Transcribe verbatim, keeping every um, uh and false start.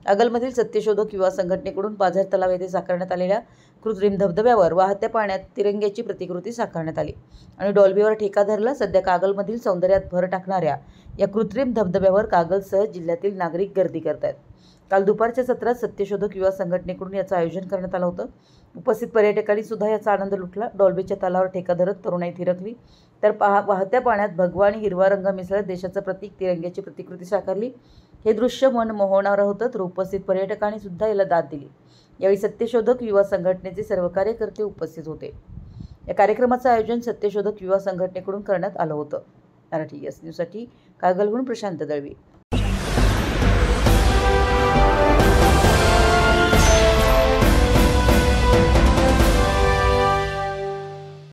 कागलमधील सत्यशोधक युवा संघटनेकडून पाझर तलाव येथे साकारण्यात आलेल्या कृत्रिम धबधब्यावर वाहत्या पाण्यात तिरंग्याची प्रतिकृती साकारण्यात आली आणि डॉल्बीवर ठेका धरला। सध्या कागलमधील सौंदर्यात भर टाकणाऱ्या या कृत्रिम धबधब्यावर कागलसह जिल्ह्यातील नागरिक गर्दी करत आहेत। काल दुपारच्या सत्रात सत्यशोधक युवा संघटनेकडून याचं आयोजन करण्यात आलं होतं। उपस्थित पर्यटकांनी सुद्धा याचा आनंद लुटला। डॉल्बीच्या तलावावर ठेका धरत तरुणाई थिरकली, तर वाहत्या पाण्यात भगवा आणि हिरवा रंग मिसळत देशाचं प्रतीक तिरंग्याची प्रतिकृती साकारली। हे दृश्य मन मोहणारं होतं, तर उपस्थित पर्यटकांनी सुद्धा याला दाद दिली। यावेळी सत्यशोधक युवा संघटनेचे सर्व कार्यकर्ते उपस्थित होते। या कार्यक्रमाचं आयोजन सत्यशोधक युवा संघटनेकडून करण्यात आलं होतं। मराठी एस न्यूजसाठी कागलहून प्रशांत दळवी।